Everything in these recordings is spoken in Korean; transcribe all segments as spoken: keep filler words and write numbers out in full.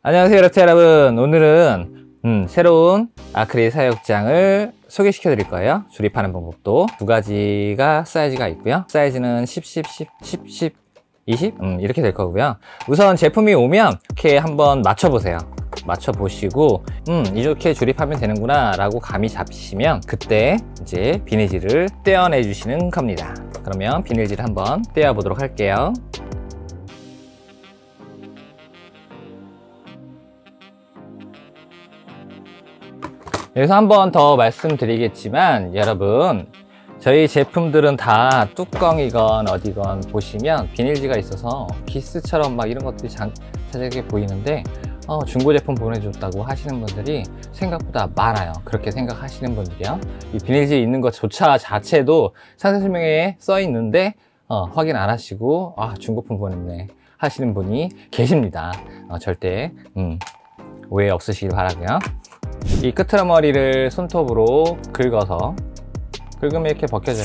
안녕하세요 이렇트 여러분. 오늘은 음, 새로운 아크릴 사육장을 소개시켜 드릴 거예요. 조립하는 방법도 두 가지가 사이즈가 있고요. 사이즈는 십, 십, 십, 십, 십, 이십 음, 이렇게 될 거고요. 우선 제품이 오면 이렇게 한번 맞춰 보세요. 맞춰 보시고 음 이렇게 조립하면 되는구나 라고 감이 잡히시면 그때 이제 비닐질을 떼어내 주시는 겁니다. 그러면 비닐질 한번 떼어 보도록 할게요. 여기서 한 번 더 말씀드리겠지만 여러분, 저희 제품들은 다 뚜껑이건 어디건 보시면 비닐지가 있어서 기스처럼 막 이런 것들이 자세하게 보이는데 어, 중고 제품 보내줬다고 하시는 분들이 생각보다 많아요. 그렇게 생각하시는 분들이요. 이 비닐지 있는 것조차 자체도 상세 설명에 써 있는데 어, 확인 안 하시고 아 중고품 보냈네 하시는 분이 계십니다. 어, 절대 음, 오해 없으시길 바라고요. 이 끄트머리를 손톱으로 긁어서 긁으면 이렇게 벗겨져요.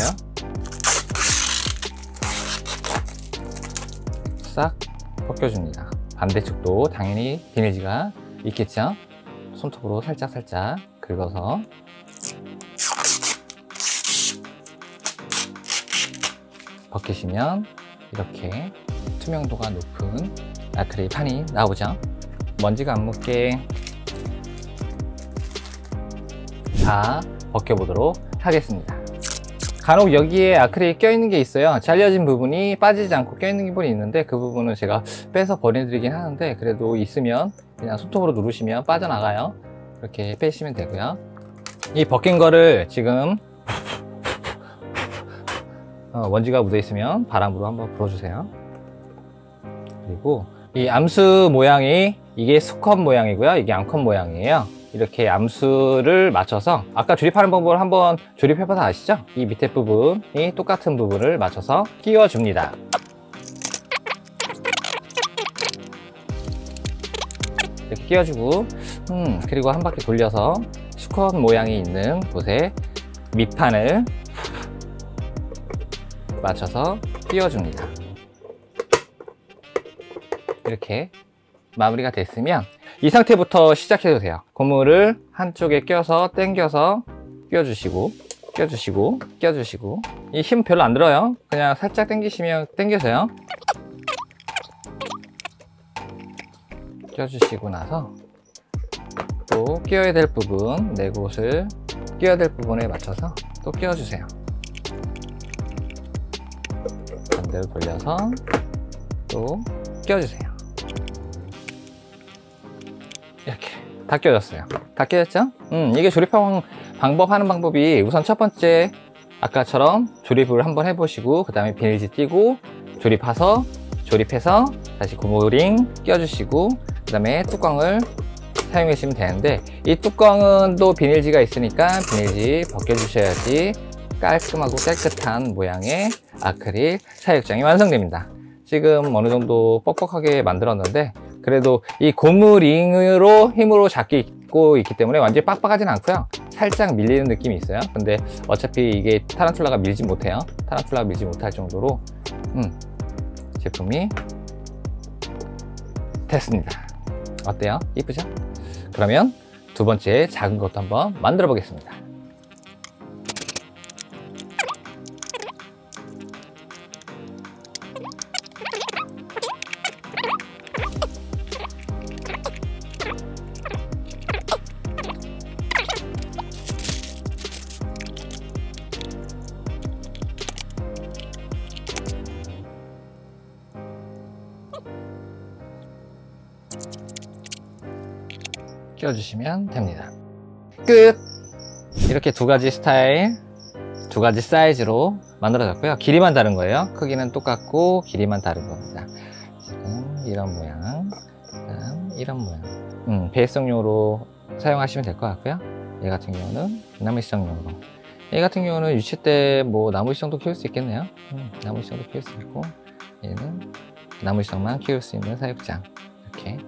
싹 벗겨줍니다. 반대쪽도 당연히 비닐지가 있겠죠. 손톱으로 살짝 살짝 긁어서 벗기시면 이렇게 투명도가 높은 아크릴 판이 나오죠. 먼지가 안 묻게 다 벗겨보도록 하겠습니다. 간혹 여기에 아크릴이 껴있는 게 있어요. 잘려진 부분이 빠지지 않고 껴있는 부분이 있는데 그 부분은 제가 빼서 버려드리긴 하는데 그래도 있으면 그냥 손톱으로 누르시면 빠져나가요. 이렇게 빼시면 되고요. 이 벗긴 거를 지금 어, 먼지가 묻어 있으면 바람으로 한번 불어주세요. 그리고 이 암수 모양이 이게 수컷 모양이고요. 이게 암컷 모양이에요. 이렇게 암수를 맞춰서 아까 조립하는 방법을 한번 조립해봐서 아시죠? 이 밑에 부분이 똑같은 부분을 맞춰서 끼워줍니다. 이렇게 끼워주고 음, 그리고 한 바퀴 돌려서 수컷 모양이 있는 곳에 밑판을 맞춰서 끼워줍니다. 이렇게 마무리가 됐으면 이 상태부터 시작해도 돼요. 고무를 한쪽에 껴서 당겨서 끼워주시고 껴주시고 껴주시고 이 힘 별로 안 들어요. 그냥 살짝 당기시면 당겨져요. 껴주시고 나서 또 끼워야 될 부분 네 곳을 끼워야 될 부분에 맞춰서 또 끼워주세요. 반대로 돌려서 또 끼워주세요. 이렇게 다 껴졌어요. 다 껴졌죠? 음, 이게 조립하는 방법 하는 방법이 우선 첫 번째 아까처럼 조립을 한번 해보시고 그 다음에 비닐지 띄고 조립해서 조립해서 다시 고무링 껴주시고 그 다음에 뚜껑을 사용해 주시면 되는데 이 뚜껑은 또 비닐지가 있으니까 비닐지 벗겨주셔야지 깔끔하고 깨끗한 모양의 아크릴 사육장이 완성됩니다. 지금 어느 정도 뻑뻑하게 만들었는데 그래도 이 고무링으로 힘으로 잡고 있기 때문에 완전히 빡빡하진 않고요. 살짝 밀리는 느낌이 있어요. 근데 어차피 이게 타란툴라가 밀지 못해요. 타란툴라가 밀지 못할 정도로 음, 제품이 됐습니다. 어때요? 이쁘죠? 그러면 두 번째 작은 것도 한번 만들어 보겠습니다. 끼워주시면 됩니다. 끝! 이렇게 두 가지 스타일, 두 가지 사이즈로 만들어졌고요. 길이만 다른 거예요. 크기는 똑같고 길이만 다른 겁니다. 지금 이런 모양, 그다음 이런 모양. 음, 배수용으로 사용하시면 될 것 같고요. 얘 같은 경우는 나무시장용으로. 얘 같은 경우는 유치 때 뭐 나무시장도 키울 수 있겠네요. 음, 나무시장도 키울 수 있고 얘는 나무시장만 키울 수 있는 사육장. 이렇게.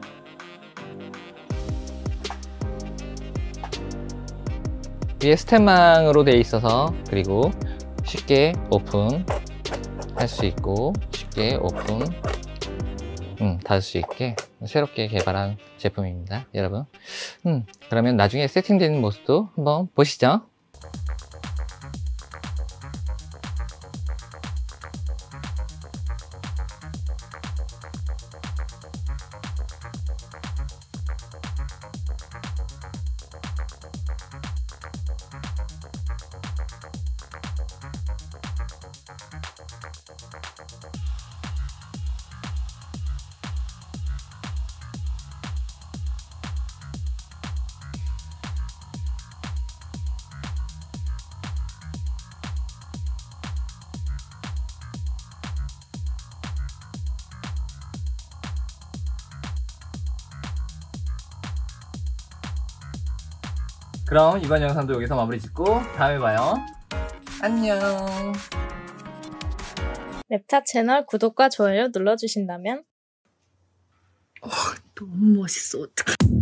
위에 스텐망으로 되어 있어서 그리고 쉽게 오픈 할 수 있고 쉽게 오픈 음, 닫을 수 있게 새롭게 개발한 제품입니다, 여러분. 음, 그러면 나중에 세팅되는 모습도 한번 보시죠. 그럼 이번 영상도 여기서 마무리 짓고 다음에 봐요. 안녕. 랩차 채널 구독과 좋아요 눌러주신다면 너무 멋있어. 어떡해.